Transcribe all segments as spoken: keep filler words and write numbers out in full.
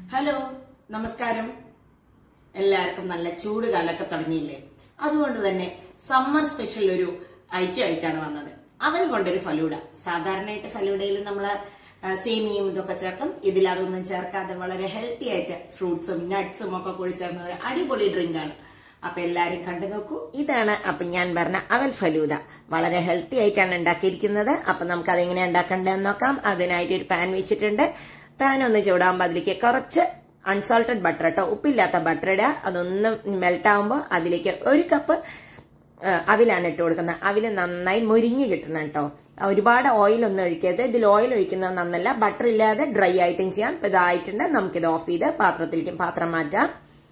Hello നമസ്കാരം. എല്ലാവർക്കും നല്ല ചൂട് കാലൊക്കെ തുടങ്ങിയില്ലേ? അതുകൊണ്ട് തന്നെ സമ്മർ സ്പെഷ്യൽ ഒരു ഐറ്റം ആയിട്ടാണ് വന്നത്. അവൽ കൊണ്ടൊരു ഫലൂഡ. സാധാരണയായിട്ട് ഫലൂഡയിൽ നമ്മൾ സേമിയയും ഇതൊക്കെ ചേർക്കും. ഇതിൽ അതൊന്നും ചേർക്കാതെ വളരെ ഹെൽത്തി ആയിട്ട് ഫ്രൂട്ട്സും നട്ട്സും ഒക്കെ കൂടി ചേർന്ന ഒരു അടിപൊളി ഡ്രിങ്ക് ആണ്. അപ്പൊ എല്ലാരും കണ്ടു നോക്കൂ. ഇതാണ് അപ്പൊ ഞാൻ പറഞ്ഞ അവൽ ഫലൂദ. വളരെ ഹെൽത്തി ആയിട്ടാണ് ഉണ്ടാക്കിയിരിക്കുന്നത്. അപ്പൊ നമുക്ക് അതെങ്ങനെ ഉണ്ടാക്കേണ്ടതെന്ന് നോക്കാം. അതിനായിട്ട് ഒരു പാൻ വെച്ചിട്ടുണ്ട്. പാൻ ഒന്ന് ചൂടാകുമ്പോൾ അതിലേക്ക് കുറച്ച് അൺസോൾട്ടഡ് ബട്ടർ കേട്ടോ, ഉപ്പില്ലാത്ത ബട്ടർ ഇടുക. അതൊന്ന് മെൽറ്റ് ആകുമ്പോൾ അതിലേക്ക് ഒരു കപ്പ് അവിലാണ് ഇട്ട് കൊടുക്കുന്നത്. അവില് നന്നായി മുരിഞ്ഞ് കിട്ടണം കേട്ടോ. ഒരുപാട് ഓയിൽ ഒന്നും ഒഴിക്കരുത്. ഇതിൽ ഓയിൽ ഒഴിക്കുന്നത് നന്നല്ല. ബട്ടർ ഇല്ലാതെ ഡ്രൈ ആയിട്ടും ചെയ്യാം. ഇപ്പൊ ഇതായിട്ടുണ്ട്. നമുക്കിത് ഓഫ് ചെയ്ത് പാത്രത്തിലേക്ക് പാത്രം മാറ്റാം.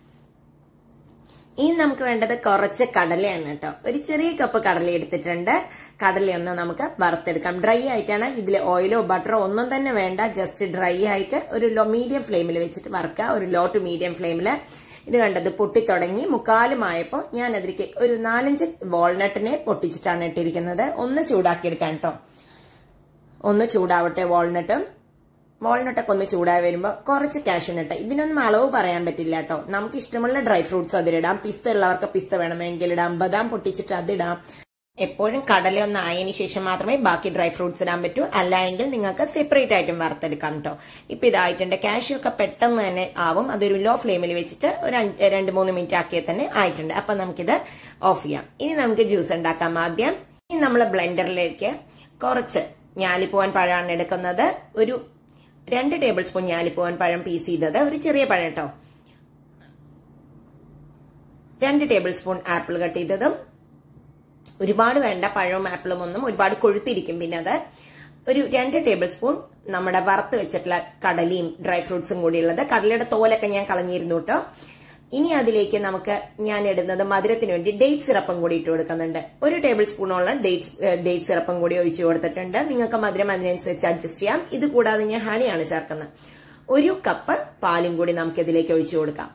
ഇനി നമുക്ക് വേണ്ടത് കുറച്ച് കടലയാണ് കേട്ടോ. ഒരു ചെറിയ കപ്പ് കടല എടുത്തിട്ടുണ്ട്. കടലയൊന്ന് നമുക്ക് വറുത്തെടുക്കാം. ഡ്രൈ ആയിട്ടാണ്. ഇതിൽ ഓയിലോ ബട്ടറോ ഒന്നും തന്നെ വേണ്ട. ജസ്റ്റ് ഡ്രൈ ആയിട്ട് ഒരു ലോ മീഡിയം ഫ്ലെയിമിൽ വെച്ചിട്ട് വറുക്കുക. ഒരു ലോ ടു മീഡിയം ഫ്ലെയിമിൽ. ഇത് കണ്ടത് പൊട്ടിത്തുടങ്ങി മുക്കാലുമായപ്പോൾ ഞാൻ അതിലേക്ക് ഒരു നാലഞ്ച് വാൾനട്ടിനെ പൊട്ടിച്ചിട്ടാണ് ഇട്ടിരിക്കുന്നത്. ഒന്ന് ചൂടാക്കിയെടുക്കാൻ കേട്ടോ. ഒന്ന് ചൂടാവട്ടെ വാൾനട്ടും. വാൾനട്ടൊക്കെ ഒന്ന് ചൂടായി വരുമ്പോൾ കുറച്ച് കാഷ്യൂനട്ട്. ഇതിനൊന്നും അളവ് പറയാൻ പറ്റില്ല കേട്ടോ. നമുക്ക് ഇഷ്ടമുള്ള ഡ്രൈ ഫ്രൂട്ട്സ് അതിലിടാം. പിസ്ത ഉള്ളവർക്ക് പിസ്ത വേണമെങ്കിൽ ഇടാം. ബദാം പൊട്ടിച്ചിട്ട് അതിടാം. എപ്പോഴും കടല ഒന്ന് ആയതിനു ശേഷം മാത്രമേ ബാക്കി ഡ്രൈ ഫ്രൂട്ട്സ് ഇടാൻ പറ്റൂ. അല്ലെങ്കിൽ നിങ്ങൾക്ക് സെപ്പറേറ്റ് ആയിട്ടും വറുത്തെടുക്കാം കേട്ടോ. ഇപ്പൊ ഇതായിട്ടുണ്ട്. കാഷ്യൂ ഒക്കെ പെട്ടെന്ന് തന്നെ ആവും. അതൊരു ലോ ഫ്ലെയിമിൽ വെച്ചിട്ട് ഒരു രണ്ട് മൂന്ന് മിനിറ്റ് ആക്കിയാൽ തന്നെ ആയിട്ടുണ്ട്. അപ്പൊ നമുക്കിത് ഓഫ് ചെയ്യാം. ഇനി നമുക്ക് ജ്യൂസ് ഉണ്ടാക്കാം. ആദ്യം ഇനി നമ്മൾ ബ്ലെൻഡറിലേക്ക് കുറച്ച് ഞാലിപ്പൂവൻ പഴമാണ് എടുക്കുന്നത്. ഒരു രണ്ട് ടേബിൾ സ്പൂൺ ഞാലിപ്പൂവൻ പഴം പീസ് ചെയ്തത്, ഒരു ചെറിയ പഴം കേട്ടോ. രണ്ട് ടേബിൾ സ്പൂൺ ആപ്പിൾ കട്ട് ചെയ്തതും. ഒരുപാട് വേണ്ട, പഴവും ആപ്പിളും ഒന്നും ഒരുപാട് കൊഴുത്തിരിക്കും. പിന്നെ അത് ഒരു രണ്ട് ടേബിൾ സ്പൂൺ നമ്മുടെ വറുത്ത് വെച്ചിട്ടുള്ള കടലയും ഡ്രൈ ഫ്രൂട്ട്സും കൂടിയുള്ളത്. കടലയുടെ തോലൊക്കെ ഞാൻ കളഞ്ഞിരുന്നു കേട്ടോ. ഇനി അതിലേക്ക് നമുക്ക് ഞാൻ ഇടുന്നത് മധുരത്തിന് വേണ്ടി ഡേറ്റ് സിറപ്പും കൂടി ഇട്ട് കൊടുക്കുന്നുണ്ട്. ഒരു ടേബിൾ സ്പൂണോളം ഡേറ്റ് ഡേറ്റ് സിറപ്പും കൂടി ഒഴിച്ചു കൊടുത്തിട്ടുണ്ട്. നിങ്ങൾക്ക് മധുരം അതിനനുസരിച്ച് അഡ്ജസ്റ്റ് ചെയ്യാം. ഇത് കൂടാതെ ഞാൻ ഹണിയാണ് ചേർക്കുന്നത്. ഒരു കപ്പ് പാലും കൂടി നമുക്ക് ഇതിലേക്ക് ഒഴിച്ചു കൊടുക്കാം.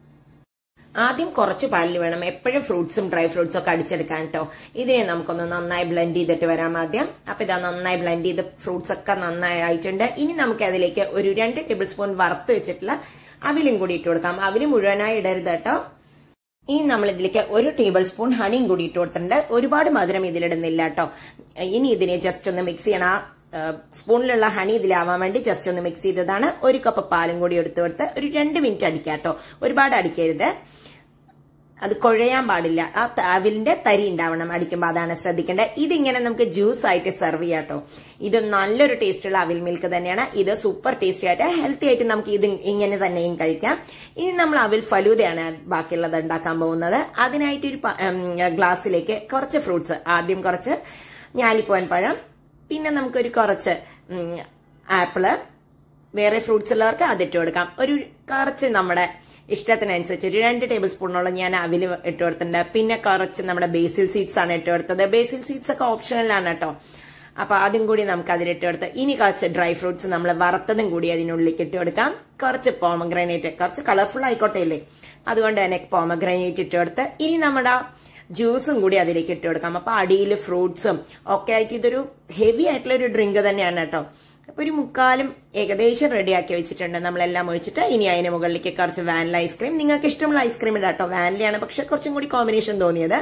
ആദ്യം കുറച്ച് പാലിൽ വേണം എപ്പോഴും ഫ്രൂട്ട്സും ഡ്രൈ ഫ്രൂട്ട്സും ഒക്കെ അടിച്ചെടുക്കാൻ കേട്ടോ. ഇതിനെ നമുക്കൊന്ന് നന്നായി ബ്ലെൻഡ് ചെയ്തിട്ട് വരാം ആദ്യം. അപ്പൊ ഇതാ നന്നായി ബ്ലെൻഡ് ചെയ്ത് ഫ്രൂട്ട്സ് ഒക്കെ നന്നായി ആയിട്ടുണ്ട്. ഇനി നമുക്ക് അതിലേക്ക് ഒരു രണ്ട് ടേബിൾ സ്പൂൺ വറുത്ത് വെച്ചിട്ടുള്ള അവിലും കൂടി ഇട്ട് കൊടുക്കാം. അവില് മുഴുവനായി ഇടരുത് കേട്ടോ. ഇനി നമ്മൾ ഇതിലേക്ക് ഒരു ടേബിൾ സ്പൂൺ ഹണിയും കൂടി ഇട്ട് കൊടുത്തിട്ടുണ്ട്. ഒരുപാട് മധുരം ഇതിലിടുന്നില്ല കേട്ടോ. ഇനി ഇതിനെ ജസ്റ്റ് ഒന്ന് മിക്സ് ചെയ്യണം. ആ സ്പൂണിലുള്ള ഹണി ഇതിലാവാൻ വേണ്ടി ജസ്റ്റ് ഒന്ന് മിക്സ് ചെയ്തതാണ്. ഒരു കപ്പ് പാലും കൂടി എടുത്തു കൊടുത്ത് ഒരു രണ്ട് മിനിറ്റ് അടിക്കാം കേട്ടോ. ഒരുപാട് അടിക്കരുത്. അത് കുഴയാൻ പാടില്ല. ആ അവിലിന്റെ തരി ഉണ്ടാവണം അടിക്കുമ്പോൾ. അതാണ് ശ്രദ്ധിക്കേണ്ടത്. ഇതിങ്ങനെ നമുക്ക് ജ്യൂസ് ആയിട്ട് സെർവ് ചെയ്യാം കേട്ടോ. ഇത് നല്ലൊരു ടേസ്റ്റുള്ള അവിൽ മിൽക്ക് തന്നെയാണ്. ഇത് സൂപ്പർ ടേസ്റ്റി ആയിട്ട് ഹെൽത്തി ആയിട്ട് നമുക്ക് ഇത് ഇങ്ങനെ തന്നെയും കഴിക്കാം. ഇനി നമ്മൾ അവിൽ ഫലൂദയാണ് ബാക്കിയുള്ളത് ഉണ്ടാക്കാൻ പോകുന്നത്. അതിനായിട്ട് ഒരു ഗ്ലാസ്സിലേക്ക് കുറച്ച് ഫ്രൂട്ട്സ്, ആദ്യം കുറച്ച് ഞാലിപ്പൂവൻ പഴം, പിന്നെ നമുക്കൊരു കുറച്ച് ആപ്പിള്, വേറെ ഫ്രൂട്ട്സ് ഉള്ളവർക്ക് അതിട്ട് കൊടുക്കാം. ഒരു കുറച്ച് നമ്മുടെ ഇഷ്ടത്തിനനുസരിച്ച് ഒരു രണ്ട് ടേബിൾ സ്പൂണോളം ഞാൻ അവില് ഇട്ട് കൊടുത്തിട്ടുണ്ട്. പിന്നെ കുറച്ച് നമ്മുടെ ബേസിൽ സീഡ്സ് ആണ് ഇട്ട് കൊടുത്തത്. ബേസിൽ സീഡ്സ് ഒക്കെ ഓപ്ഷണലാണ് കേട്ടോ. അപ്പൊ അതും കൂടി നമുക്ക് അതിലിട്ട് കൊടുത്ത് ഇനി കുറച്ച് ഡ്രൈ ഫ്രൂട്ട്സ് നമ്മൾ വറുത്തതും കൂടി അതിനുള്ളിലേക്ക് ഇട്ട് കൊടുക്കാം. കുറച്ച് പോമഗ്രാനേറ്റ്, കുറച്ച് കളർഫുൾ ആയിക്കോട്ടെ അല്ലേ, അതുകൊണ്ട് തന്നെ പോമഗ്രാനേറ്റ് ഇട്ട് കൊടുത്ത് ഇനി നമ്മുടെ ജ്യൂസും കൂടി അതിലേക്ക് ഇട്ട് കൊടുക്കാം. അപ്പൊ അടിയിൽ ഫ്രൂട്ട്സും ഒക്കെ ആയിട്ട് ഇതൊരു ഹെവി ആയിട്ടുള്ള ഒരു ഡ്രിങ്ക് തന്നെയാണ് കേട്ടോ. അപ്പൊ ഒരു മുക്കാലും ഏകദേശം റെഡിയാക്കി വെച്ചിട്ടുണ്ട് നമ്മളെല്ലാം ഒഴിച്ചിട്ട്. ഇനി അതിന് മുകളിലേക്ക് കുറച്ച് വാനില ഐസ്ക്രീം, നിങ്ങൾക്ക് ഇഷ്ടമുള്ള ഐസ്ക്രീം ഇടാം കേട്ടോ. വാനിലയാണ് പക്ഷെ കുറച്ചും കൂടി കോമ്പിനേഷൻ തോന്നിയത്.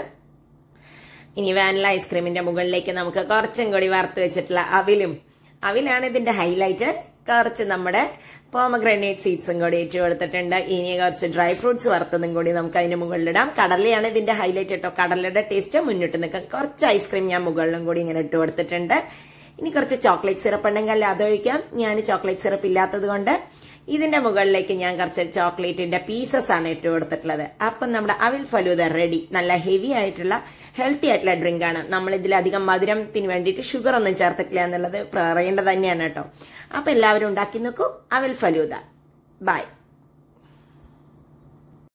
ഇനി വാനില ഐസ്ക്രീമിന്റെ മുകളിലേക്ക് നമുക്ക് കുറച്ചും കൂടി വറുത്ത് വെച്ചിട്ടുള്ള അവിലും, അവിലാണ് ഇതിന്റെ ഹൈലൈറ്റ്. കുറച്ച് നമ്മുടെ പോമഗ്രാനേറ്റ് സീഡ്സും കൂടി ഇട്ട് കൊടുത്തിട്ടുണ്ട്. ഇനി കുറച്ച് ഡ്രൈ ഫ്രൂട്ട്സ് വറുത്തതും കൂടി നമുക്ക് അതിന് മുകളിലിടാം. കടലയാണ് ഇതിന്റെ ഹൈലൈറ്റ് കേട്ടോ. കടലയുടെ ടേസ്റ്റ് മുന്നിട്ട് നിൽക്കാം. കുറച്ച് ഐസ്ക്രീം ഞാൻ മുകളിലും കൂടി ഇങ്ങനെ ഇട്ട് കൊടുത്തിട്ടുണ്ട്. ഇനി കുറച്ച് ചോക്ലേറ്റ് സിറപ്പ് ഉണ്ടെങ്കിൽ അതൊഴിക്കാം. ഞാൻ ചോക്ലേറ്റ് സിറപ്പ് ഇല്ലാത്തത് കൊണ്ട് ഇതിന്റെ മുകളിലേക്ക് ഞാൻ കുറച്ച് ചോക്ലേറ്റിന്റെ പീസസ് ആണ് ഇട്ട് കൊടുത്തിട്ടുള്ളത്. അപ്പം നമ്മുടെ അവിൽ ഫലൂദ റെഡി. നല്ല ഹെവി ആയിട്ടുള്ള ഹെൽത്തി ആയിട്ടുള്ള ഡ്രിങ്ക് ആണ്. നമ്മൾ ഇതിലധികം മധുരത്തിന് വേണ്ടിയിട്ട് ഷുഗർ ഒന്നും ചേർത്തിട്ടില്ല എന്നുള്ളത് പറയേണ്ടത് തന്നെയാണ് കേട്ടോ. അപ്പൊ എല്ലാവരും ഉണ്ടാക്കി നോക്കൂ. അവിൽ ഫലൂദ. ബൈ.